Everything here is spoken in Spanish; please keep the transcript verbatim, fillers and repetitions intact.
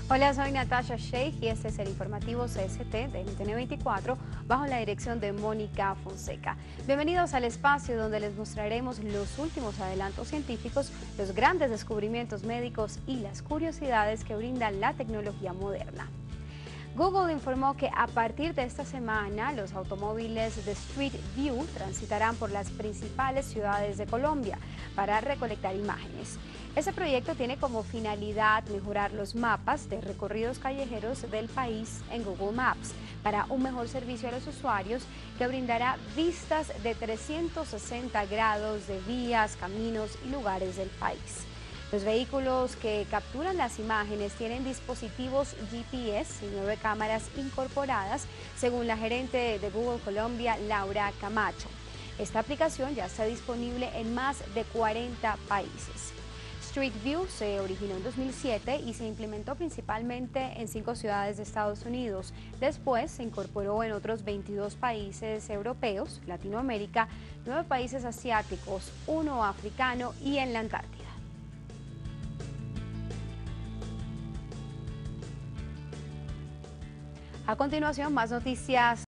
Hola, soy Natasha Sheikh y este es el informativo C S T de N T N veinticuatro bajo la dirección de Mónica Fonseca. Bienvenidos al espacio donde les mostraremos los últimos adelantos científicos, los grandes descubrimientos médicos y las curiosidades que brinda la tecnología moderna. Google informó que a partir de esta semana los automóviles de Street View transitarán por las principales ciudades de Colombia para recolectar imágenes. Este proyecto tiene como finalidad mejorar los mapas de recorridos callejeros del país en Google Maps para un mejor servicio a los usuarios que brindará vistas de trescientos sesenta grados de vías, caminos y lugares del país. Los vehículos que capturan las imágenes tienen dispositivos G P S y nueve cámaras incorporadas, según la gerente de Google Colombia, Laura Camacho. Esta aplicación ya está disponible en más de cuarenta países. Street View se originó en dos mil siete y se implementó principalmente en cinco ciudades de Estados Unidos. Después se incorporó en otros veintidós países europeos, Latinoamérica, nueve países asiáticos, uno africano y en la Antártida. A continuación, más noticias